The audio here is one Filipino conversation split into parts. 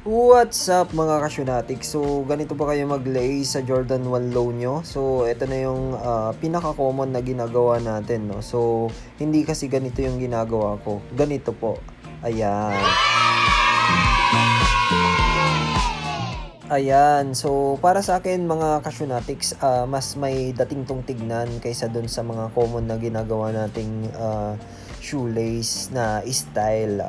What's up mga ka-Shunatics? So, ganito ba kayo mag-lay sa Jordan 1 low nyo? So, ito na yung pinaka-common na ginagawa natin, no? So, hindi kasi ganito yung ginagawa ko. Ganito po. Ayan. Ayan. So, para sa akin mga ka-Shunatics, mas may dating tong tignan kaysa dun sa mga common na ginagawa nating shoelace na style.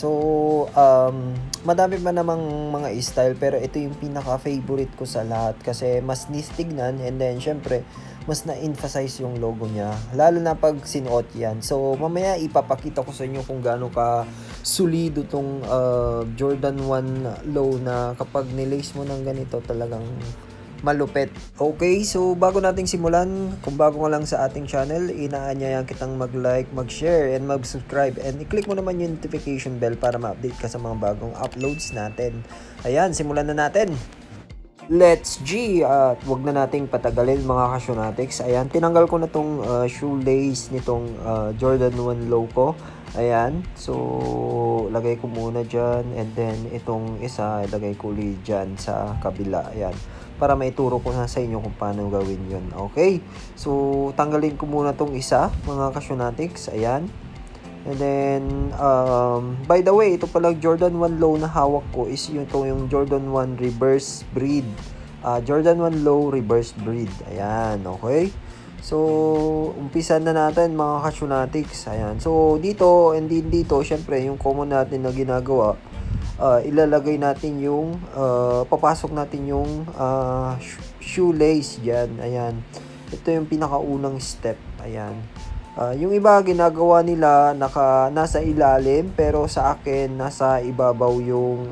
Madami pa namang mga style pero ito yung pinaka-favorite ko sa lahat kasi mas nice tignan and then syempre mas na-emphasize yung logo niya. Lalo na pag sinuot yan. So, mamaya ipapakita ko sa inyo kung gaano ka solido tong Jordan 1 low na kapag nilace mo ng ganito talagang malupit. Okay, so bago nating simulan, kung bago ka lang sa ating channel, inaanyayan kitang mag-like, mag-share, and mag-subscribe. And i-click mo naman yung notification bell para ma-update ka sa mga bagong uploads natin. Ayan, simulan na natin. Let's G! At wag na nating patagalin mga ka-Shunatics. Ayan, tinanggal ko na tong shoelace nitong Jordan 1 low ko. Ayan, so lagay ko muna dyan and then itong isa lagay ko ulit dyan sa kabila. Ayan, para maituro ko na sa inyo kung paano gawin yun. Okay, so tanggalin ko muna tong isa mga ka-Shunatics. Ayan, and then by the way, ito pala Jordan 1 low na hawak ko is yung Jordan 1 reverse breed. Jordan 1 low reverse breed. Ayan, okay. So, umpisa na natin mga ka-Shunatics. Ayan. So, dito and din dito, syempre, yung common natin na ginagawa, ilalagay natin yung, papasok natin yung shoelace dyan. Ayan. Ito yung pinakaunang step. Ayan. Yung iba, ginagawa nila, nasa ilalim, pero sa akin, nasa ibabaw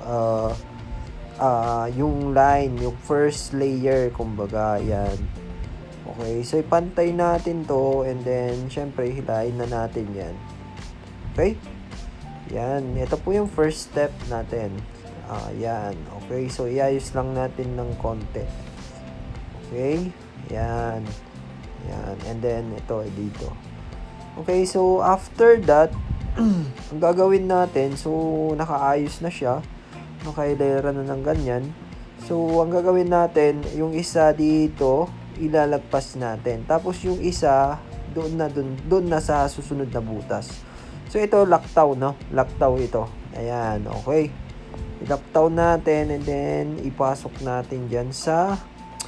yung line, yung first layer, kumbaga. Ayan. Okay, so ipantay natin to and then syempre hilahin na natin yan. Okay? Yan, ito po yung first step natin. Yan, okay, so iayos lang natin ng konti. Okay, yan. Yan, and then ito dito. Okay, so after that, ang gagawin natin, so nakaayos na siya. Nakailera na ng ganyan. So, ang gagawin natin, yung isa dito, ilalagpas natin. Tapos yung isa doon na sa susunod na butas. So ito laktaw, no? Laktaw ito. Ayan, okay. Ilaktaw natin and then ipasok natin diyan sa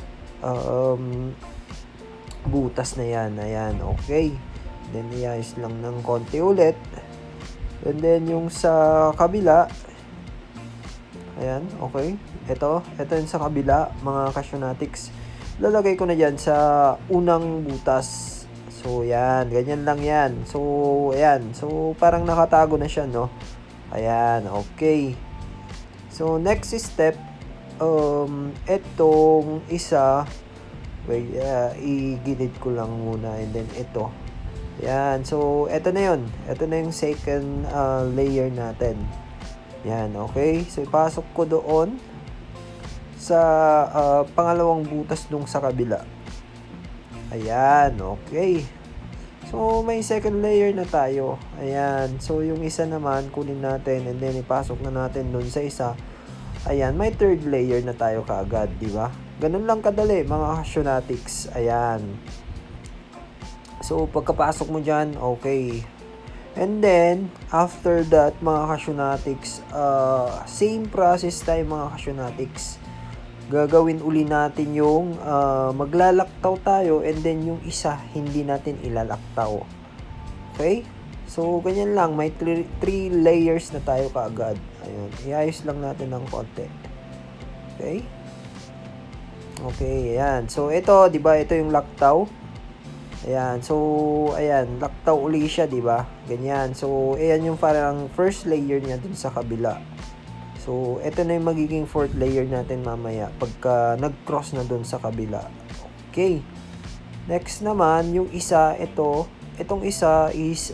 butas na yan. Ayan, okay. Then iayos lang ng konti ulit. And then yung sa kabila, ayan, okay. Ito yung sa kabila, mga ka-Shunatics. Lalagay ko na dyan sa unang butas. So, yan. Ganyan lang yan. So, ayan. So, parang nakatago na siya, no? Ayan. Okay. So, next step, etong isa, wait, i-gilid ko lang muna. And then, ito. Ayan. So, eto na yun. Ito na yung second layer natin. Yan. Okay. So, ipasok ko doon sa pangalawang butas nung sa kabila. Ayan, okay. So, may second layer na tayo. Ayan. So, yung isa naman, kunin natin and then ipasok na natin dun sa isa. Ayan, may third layer na tayo kaagad, di ba? Ganun lang kadali, mga Shunatics. Ayan. So, pagkapasok mo dyan, okay. And then, after that, mga ka-Shunatics, same process tayo, mga ka-Shunatics. Gagawin uli natin yung maglalaktaw tayo and then yung isa hindi natin ilalaktaw. Okay? So, ganyan lang. May 3 layers na tayo kaagad. Ayun. Iayos lang natin ng konti. Okay? Okay, ayan. So, ito, di ba? Ito yung laktaw. Ayan. So, ayan. Laktaw uli siya, di ba? Ganyan. So, ayan yung parang first layer niya dun sa kabila. So, ito na yung magiging fourth layer natin mamaya pagka nag-cross na dun sa kabila. Okay. Next naman, yung isa, itong isa is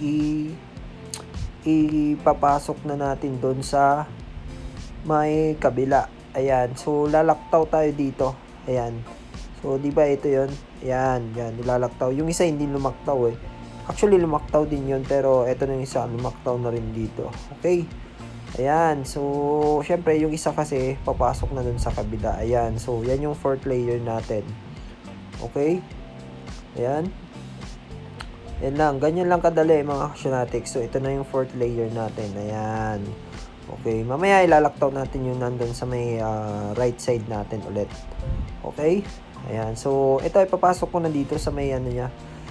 ipapasok na natin dun sa may kabila. Ayan. So, lalaktaw tayo dito. Ayan. So, di ba ito yun? Ayan. Yan, nilalaktaw. Yung isa hindi lumaktaw eh. Actually, lumaktaw din yun. Pero, ito na yung isa. Lumaktaw na rin dito. Okay. Ayan, so syempre yung isa kasi papasok na dun sa kabila. Ayan, so yan yung fourth layer natin. Okay? Ayan. Yan lang, ganyan lang kadali mga Kasyonatics. So ito na yung fourth layer natin. Ayan. Okay, mamaya ilalaktaw natin yung nandun sa may right side natin ulit. Okay? Ayan, so ito ipapasok ko na dito sa may ano niya.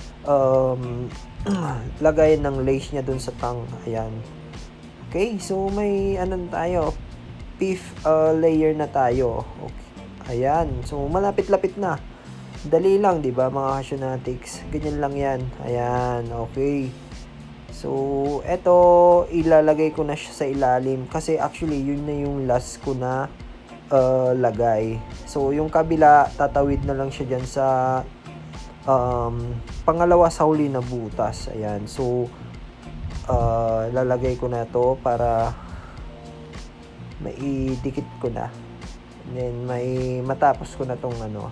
Lagay ng lace niya dun sa tang. Ayan. Okay, so may ano tayo, fifth layer na tayo. Okay. Ayan, so malapit-lapit na. Dali lang, 'di ba, mga Kasyonatics? Ganyan lang 'yan. Ayan, okay. So, eto ilalagay ko na siya sa ilalim kasi actually yun na yung last ko na lagay. So, yung kabila tatawid na lang siya diyan sa pangalawa sa huli na butas. Ayan. So, lalagay ko na to para maidikit ko na. And then may matapos ko na tong ano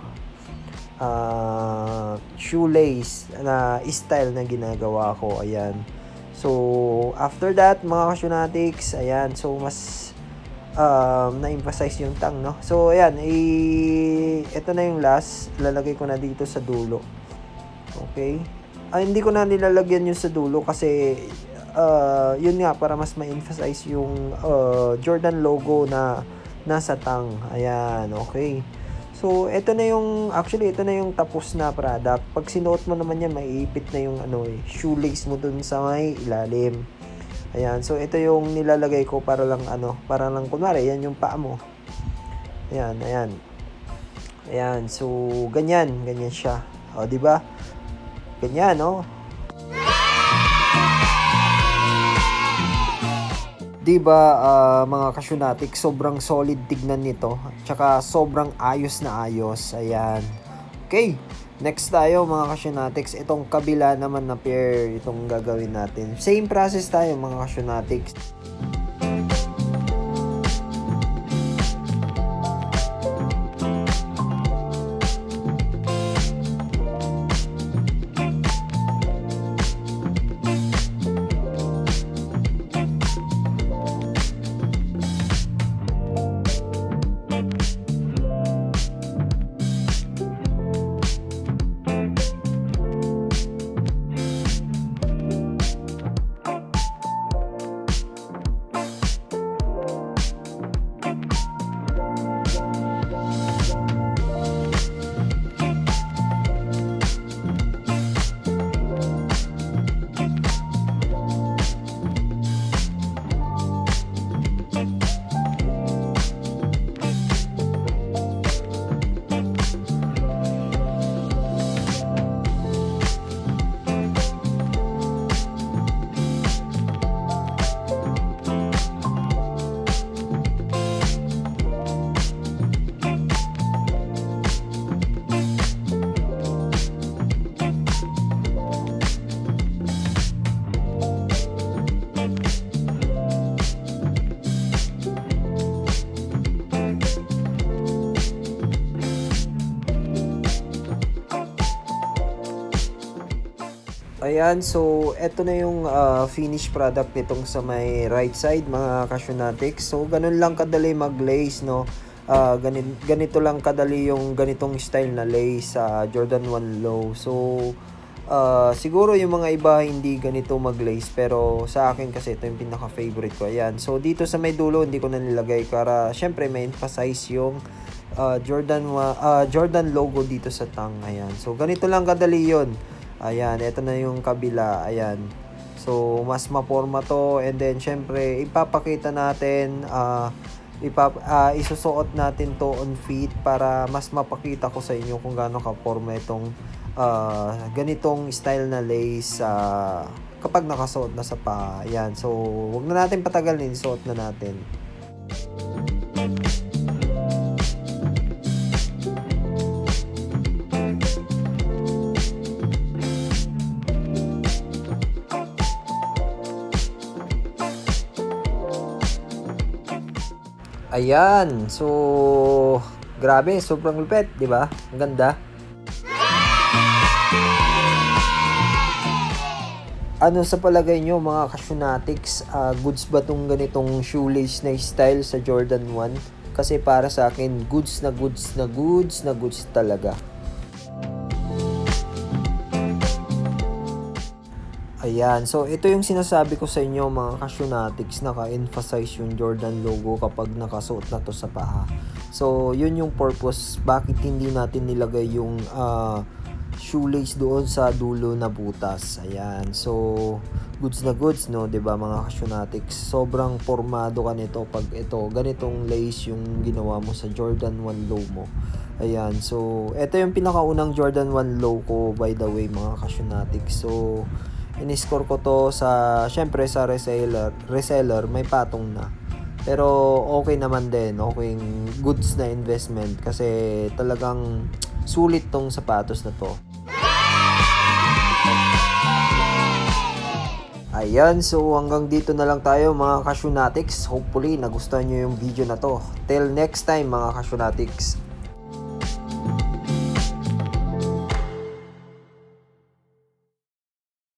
shoelace na style na ginagawa ko. Ayan. So after that mga Kasyonatics, ayan, so mas na-emphasize yung tang, no? So ayan, ito na yung last, lalagay ko na dito sa dulo. Okay? Hindi ko na nilalagyan yung sa dulo kasi yun nga, para mas ma-emphasize yung Jordan logo na nasa tang. Ayan, okay. So, ito na yung tapos na product. Pag sinuot mo naman yan, maiipit na yung shoelace mo dun sa may ilalim. Ayan, so ito yung nilalagay ko para lang kunwari, yan yung paa mo. Ayan, ayan. Ayan, so ganyan siya. O, di ba? Ganyan, no? Diba mga Kasyonatics, sobrang solid tignan nito. Tsaka sobrang ayos na ayos. Ayan. Okay. Next tayo mga Kasyonatics. Itong kabila naman na pair. Itong gagawin natin. Same process tayo mga Kasyonatics. Ayan, so eto na yung finished product nitong sa may right side mga Kasyonatics. So ganun lang kadali mag-lace, no. Ganito lang kadali yung ganitong style na lace sa Jordan 1 Low. So siguro yung mga iba hindi ganito mag-lace, pero sa akin kasi ito yung pinaka favorite ko. Ayan, so dito sa may dulo hindi ko na nilagay para syempre may emphasize yung Jordan logo dito sa tang. Ayan, so ganito lang kadali yon. Ayan, ito na yung kabila. Ayan. So, mas maporma to. And then, syempre, ipapakita natin, isusuot natin to on feet para mas mapakita ko sa inyo kung gaano kaporma itong ganitong style na lace kapag nakasuot na sa paa. Ayan. So, wag na natin patagalin. Suot na natin. Ayan, so grabe, sobrang lupit, 'di ba? Ang ganda. Ano sa palagay nyo mga Kasyonatics, goods ba tong ganitong shoelace na style sa Jordan 1? Kasi para sa akin, goods na goods na goods na goods talaga. Ayan, so ito yung sinasabi ko sa inyo mga Kasyonatics, naka-emphasize yung Jordan logo kapag nakasuot na to sa paa. So yun yung purpose bakit hindi natin nilagay yung shoelace doon sa dulo na butas. Ayan, so goods na goods, no, 'di ba mga Kasyonatics? Sobrang formado ka nito pag ito ganitong lace yung ginawa mo sa Jordan 1 low mo. Ayan, so ito yung pinakaunang Jordan 1 low ko, by the way mga Kasyonatics. So in-score ko to sa, syempre sa reseller may patong na. Pero okay naman din, okay, goods na investment kasi talagang sulit tong sapatos na to. Ayan, so hanggang dito na lang tayo mga Kasyonatics. Hopefully nagustuhan nyo yung video na to. Till next time mga Kasyonatics.